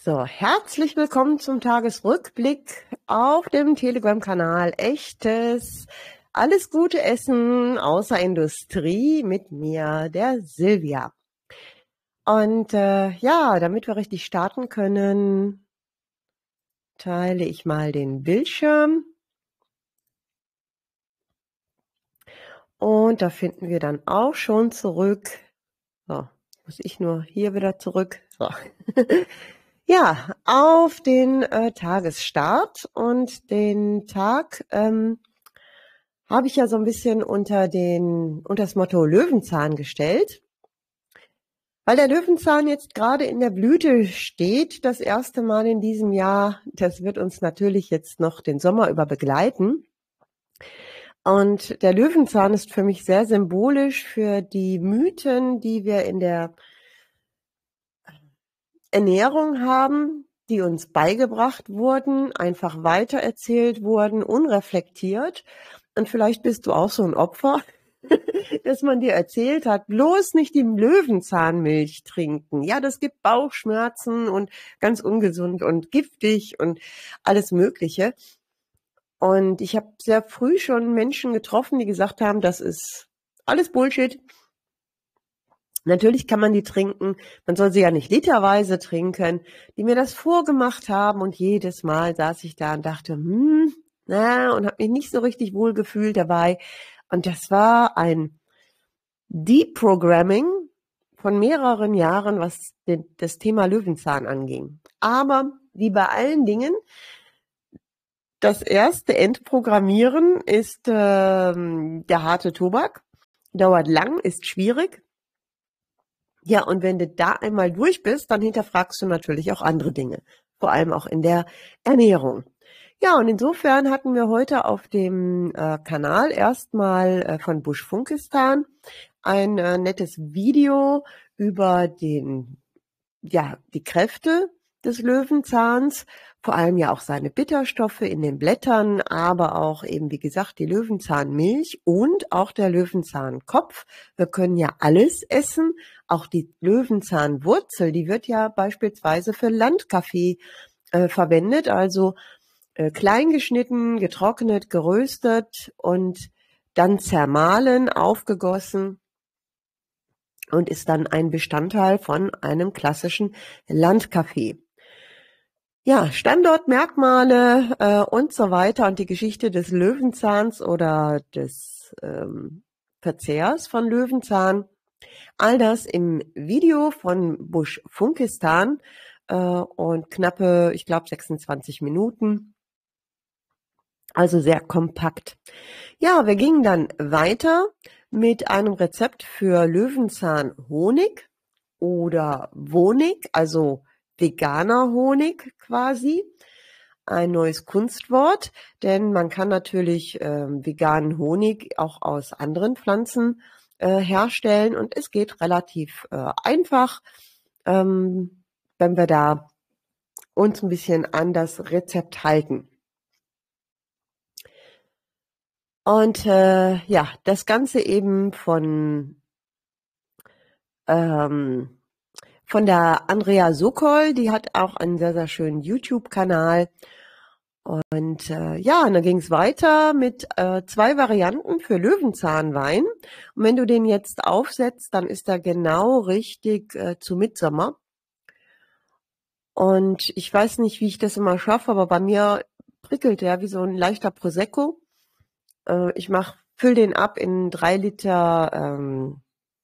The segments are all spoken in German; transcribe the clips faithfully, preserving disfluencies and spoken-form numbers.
So, herzlich willkommen zum Tagesrückblick auf dem Telegram-Kanal Echtes Alles Gute Essen außer Industrie mit mir, der Silvia. Und äh, ja, damit wir richtig starten können, teile ich mal den Bildschirm. Und da finden wir dann auch schon zurück. So, muss ich nur hier wieder zurück. So. Ja, auf den äh, Tagesstart und den Tag ähm, habe ich ja so ein bisschen unter den unter das Motto Löwenzahn gestellt, weil der Löwenzahn jetzt gerade in der Blüte steht, das erste Mal in diesem Jahr. Das wird uns natürlich jetzt noch den Sommer über begleiten. Und der Löwenzahn ist für mich sehr symbolisch für die Mythen, die wir in der Ernährung haben, die uns beigebracht wurden, einfach weitererzählt wurden, unreflektiert. Und vielleicht bist du auch so ein Opfer, dass man dir erzählt hat, bloß nicht die Löwenzahnmilch trinken. Ja, das gibt Bauchschmerzen und ganz ungesund und giftig und alles Mögliche. Und ich habe sehr früh schon Menschen getroffen, die gesagt haben, das ist alles Bullshit. Natürlich kann man die trinken, man soll sie ja nicht literweise trinken, die mir das vorgemacht haben und jedes Mal saß ich da und dachte, hm, na, und habe mich nicht so richtig wohl gefühlt dabei. Und das war ein Deprogramming von mehreren Jahren, was den, das Thema Löwenzahn anging. Aber wie bei allen Dingen, das erste Entprogrammieren ist ähm, der harte Tobak, dauert lang, ist schwierig. Ja, und wenn du da einmal durch bist, dann hinterfragst du natürlich auch andere Dinge, vor allem auch in der Ernährung. Ja, und insofern hatten wir heute auf dem äh, Kanal erstmal äh, von Buschfunkistan ein äh, nettes Video über den, ja, die Kräfte des Löwenzahns, vor allem ja auch seine Bitterstoffe in den Blättern, aber auch eben, wie gesagt, die Löwenzahnmilch und auch der Löwenzahnkopf. Wir können ja alles essen, auch die Löwenzahnwurzel, die wird ja beispielsweise für Landkaffee äh, verwendet, also äh, klein geschnitten, getrocknet, geröstet und dann zermahlen, aufgegossen und ist dann ein Bestandteil von einem klassischen Landkaffee. Ja, Standortmerkmale äh, und so weiter und die Geschichte des Löwenzahns oder des ähm, Verzehrs von Löwenzahn. All das im Video von Buschfunkistan äh, und knappe, ich glaube, sechsundzwanzig Minuten. Also sehr kompakt. Ja, wir gingen dann weiter mit einem Rezept für Löwenzahnhonig oder Wonig, also veganer Honig quasi. Ein neues Kunstwort, denn man kann natürlich äh, veganen Honig auch aus anderen Pflanzen äh, herstellen und es geht relativ äh, einfach, ähm, wenn wir da uns ein bisschen an das Rezept halten. Und äh, ja, das Ganze eben von ähm, von der Andrea Sokol, die hat auch einen sehr, sehr schönen YouTube-Kanal. Und äh, ja, und dann ging es weiter mit äh, zwei Varianten für Löwenzahnwein. Und wenn du den jetzt aufsetzt, dann ist er genau richtig äh, zu Mitsommer. Und ich weiß nicht, wie ich das immer schaffe, aber bei mir prickelt der wie so ein leichter Prosecco. Äh, ich mach, füll den ab in drei Liter ähm,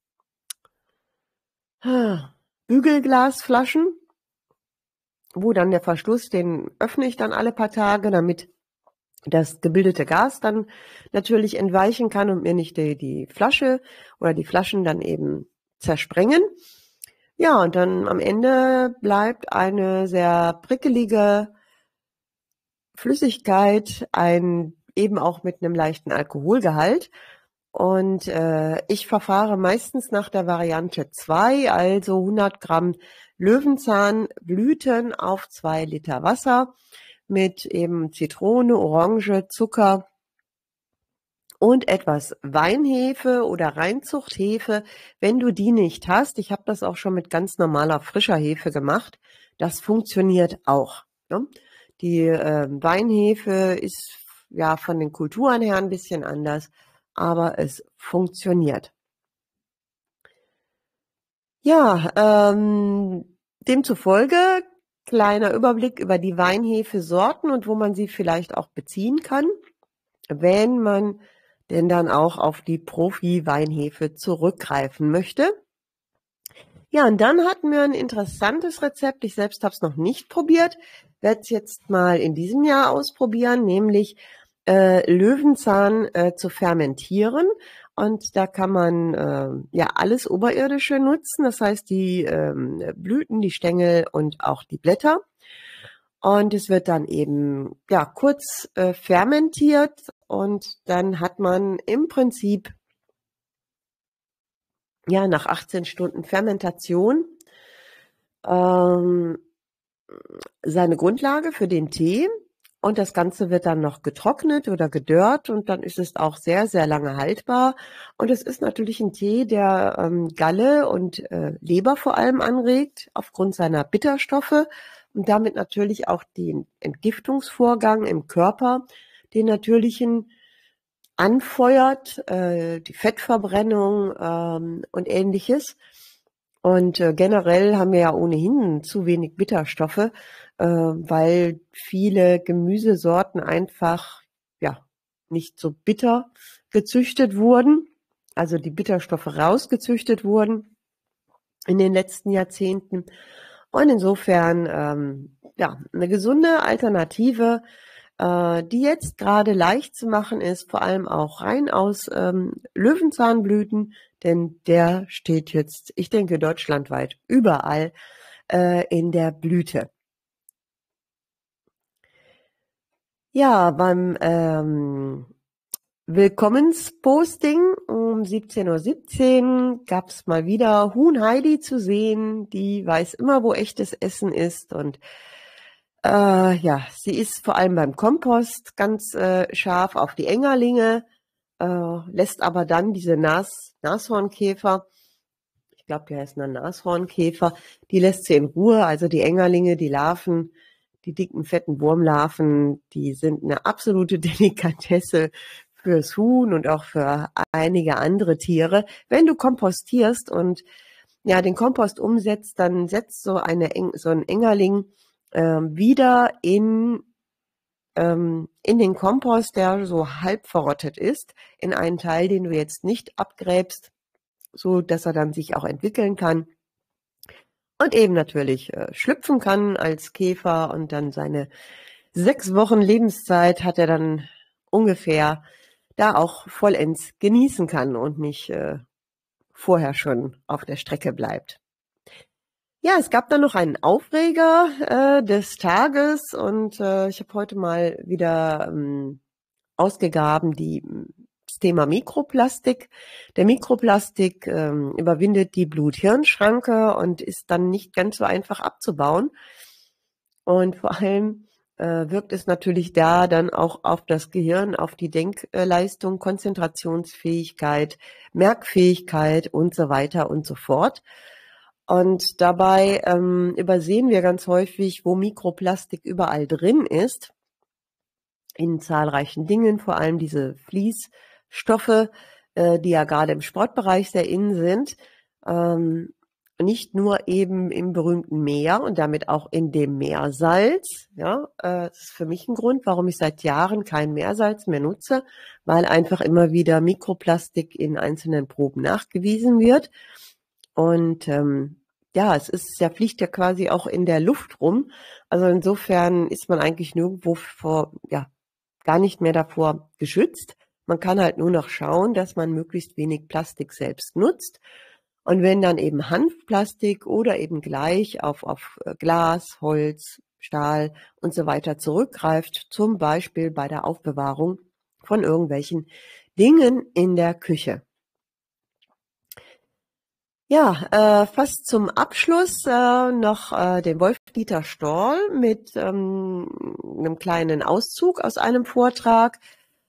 Bügelglasflaschen, wo dann der Verschluss, den öffne ich dann alle paar Tage, damit das gebildete Gas dann natürlich entweichen kann und mir nicht die, die Flasche oder die Flaschen dann eben zersprengen. Ja, und dann am Ende bleibt eine sehr prickelige Flüssigkeit, ein eben auch mit einem leichten Alkoholgehalt. Und äh, ich verfahre meistens nach der Variante zwei, also hundert Gramm Löwenzahnblüten auf zwei Liter Wasser mit eben Zitrone, Orange, Zucker und etwas Weinhefe oder Reinzuchthefe. Wenn du die nicht hast, ich habe das auch schon mit ganz normaler frischer Hefe gemacht, das funktioniert auch. Ne? Die äh, Weinhefe ist ja von den Kulturen her ein bisschen anders, aber es funktioniert. Ja, ähm, demzufolge kleiner Überblick über die Weinhefe-Sorten und wo man sie vielleicht auch beziehen kann, wenn man denn dann auch auf die Profi-Weinhefe zurückgreifen möchte. Ja, und dann hatten wir ein interessantes Rezept. Ich selbst habe es noch nicht probiert, werde es jetzt mal in diesem Jahr ausprobieren, nämlich äh, Löwenzahn äh, zu fermentieren. Und da kann man äh, ja alles Oberirdische nutzen, das heißt die ähm, Blüten, die Stängel und auch die Blätter. Und es wird dann eben ja kurz äh, fermentiert und dann hat man im Prinzip ja nach achtzehn Stunden Fermentation ähm, seine Grundlage für den Tee. Und das Ganze wird dann noch getrocknet oder gedörrt und dann ist es auch sehr, sehr lange haltbar. Und es ist natürlich ein Tee, der ähm, Galle und äh, Leber vor allem anregt, aufgrund seiner Bitterstoffe und damit natürlich auch den Entgiftungsvorgang im Körper, den natürlichen anfeuert, äh, die Fettverbrennung ähm, und ähnliches. Und äh, generell haben wir ja ohnehin zu wenig Bitterstoffe, äh, weil viele Gemüsesorten einfach ja nicht so bitter gezüchtet wurden, also die Bitterstoffe rausgezüchtet wurden in den letzten Jahrzehnten. Und insofern ähm, ja eine gesunde Alternative, äh, die jetzt gerade leicht zu machen ist, vor allem auch rein aus ähm, Löwenzahnblüten, denn der steht jetzt, ich denke, deutschlandweit überall äh, in der Blüte. Ja, beim ähm, Willkommensposting um siebzehn Uhr siebzehn gab es mal wieder Huhn Heidi zu sehen. Die weiß immer, wo echtes Essen ist und äh, ja, sie ist vor allem beim Kompost ganz äh, scharf auf die Engerlinge, äh, lässt aber dann diese Nas Nashornkäfer, ich glaube, die heißen dann Nashornkäfer, die lässt sie in Ruhe. Also die Engerlinge, die Larven, die dicken, fetten Wurmlarven, die sind eine absolute Delikatesse fürs Huhn und auch für einige andere Tiere. Wenn du kompostierst und ja den Kompost umsetzt, dann setzt so eine so ein Engerling ähm, wieder in ähm, in den Kompost, der so halb verrottet ist, in einen Teil, den du jetzt nicht abgräbst, so dass er dann sich auch entwickeln kann und eben natürlich äh, schlüpfen kann als Käfer und dann seine sechs Wochen Lebenszeit hat er dann ungefähr da auch vollends genießen kann und nicht äh, vorher schon auf der Strecke bleibt. Ja, es gab dann noch einen Aufreger äh, des Tages und äh, ich habe heute mal wieder ähm, ausgegraben die das Thema Mikroplastik. Der Mikroplastik ähm, überwindet die Blut-Hirn-Schranke und ist dann nicht ganz so einfach abzubauen. Und vor allem äh, wirkt es natürlich da dann auch auf das Gehirn, auf die Denkleistung, Konzentrationsfähigkeit, Merkfähigkeit und so weiter und so fort. Und dabei ähm, übersehen wir ganz häufig, wo Mikroplastik überall drin ist, in zahlreichen Dingen, vor allem diese Fließstoffe, äh, die ja gerade im Sportbereich sehr in sind, ähm, nicht nur eben im berühmten Meer und damit auch in dem Meersalz. Ja, äh, das ist für mich ein Grund, warum ich seit Jahren kein Meersalz mehr nutze, weil einfach immer wieder Mikroplastik in einzelnen Proben nachgewiesen wird. Und ähm, ja, es ist, der fliegt ja quasi auch in der Luft rum. Also insofern ist man eigentlich nirgendwo vor, ja, gar nicht mehr davor geschützt. Man kann halt nur noch schauen, dass man möglichst wenig Plastik selbst nutzt. Und wenn dann eben Hanfplastik oder eben gleich auf, auf Glas, Holz, Stahl und so weiter zurückgreift, zum Beispiel bei der Aufbewahrung von irgendwelchen Dingen in der Küche. Ja, äh, fast zum Abschluss äh, noch äh, den Wolf-Dieter Storl mit ähm, einem kleinen Auszug aus einem Vortrag.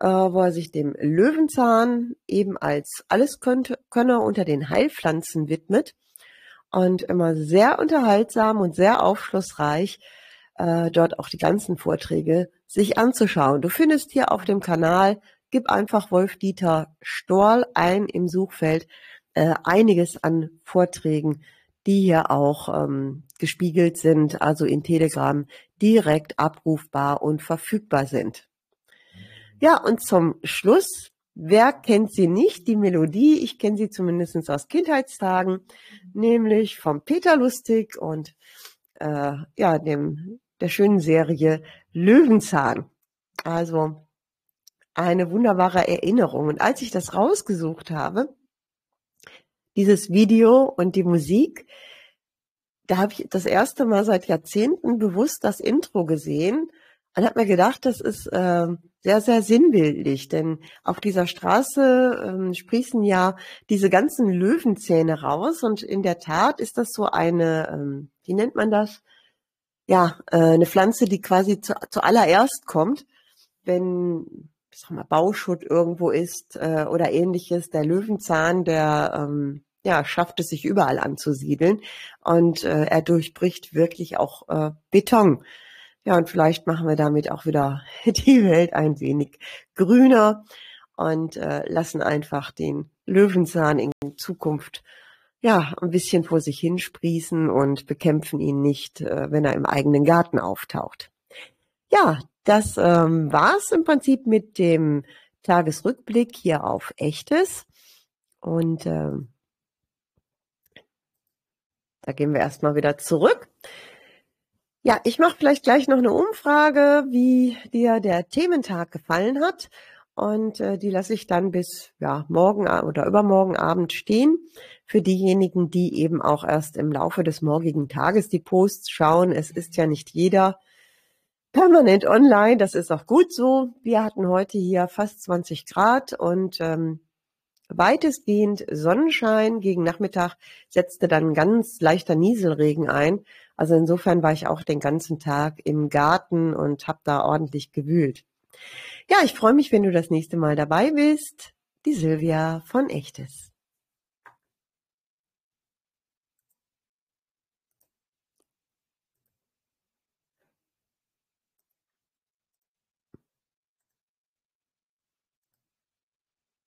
äh, wo er sich dem Löwenzahn eben als Alleskönner unter den Heilpflanzen widmet und immer sehr unterhaltsam und sehr aufschlussreich äh, dort auch die ganzen Vorträge sich anzuschauen. Du findest hier auf dem Kanal, gib einfach Wolf-Dieter Storl ein im Suchfeld, äh, einiges an Vorträgen, die hier auch ähm, gespiegelt sind, also in Telegram direkt abrufbar und verfügbar sind. Ja, und zum Schluss, wer kennt sie nicht, die Melodie? Ich kenne sie zumindest aus Kindheitstagen, nämlich vom Peter Lustig und äh, ja, dem der schönen Serie Löwenzahn. Also eine wunderbare Erinnerung. Und als ich das rausgesucht habe, dieses Video und die Musik, da habe ich das erste Mal seit Jahrzehnten bewusst das Intro gesehen und habe mir gedacht, das ist äh, sehr, sehr sinnbildlich, denn auf dieser Straße ähm, sprießen ja diese ganzen Löwenzähne raus und in der Tat ist das so eine, ähm, wie nennt man das? Ja, äh, eine Pflanze, die quasi zu, zuallererst kommt, wenn, ich sag mal, Bauschutt irgendwo ist äh, oder ähnliches. Der Löwenzahn, der ähm, ja schafft es, sich überall anzusiedeln und äh, er durchbricht wirklich auch äh, Beton. Ja, und vielleicht machen wir damit auch wieder die Welt ein wenig grüner und äh, lassen einfach den Löwenzahn in Zukunft ja ein bisschen vor sich hinsprießen und bekämpfen ihn nicht, äh, wenn er im eigenen Garten auftaucht. Ja, das ähm, war's im Prinzip mit dem Tagesrückblick hier auf Echtes. Und ähm, da gehen wir erstmal wieder zurück. Ja, ich mache vielleicht gleich noch eine Umfrage, wie dir der Thementag gefallen hat. Und äh, die lasse ich dann bis ja, morgen oder übermorgen Abend stehen. Für diejenigen, die eben auch erst im Laufe des morgigen Tages die Posts schauen. Es ist ja nicht jeder permanent online, das ist auch gut so. Wir hatten heute hier fast zwanzig Grad und ähm, weitestgehend Sonnenschein. Gegen Nachmittag setzte dann ganz leichter Nieselregen ein. Also insofern war ich auch den ganzen Tag im Garten und habe da ordentlich gewühlt. Ja, ich freue mich, wenn du das nächste Mal dabei bist. Die Silvia von Echtes.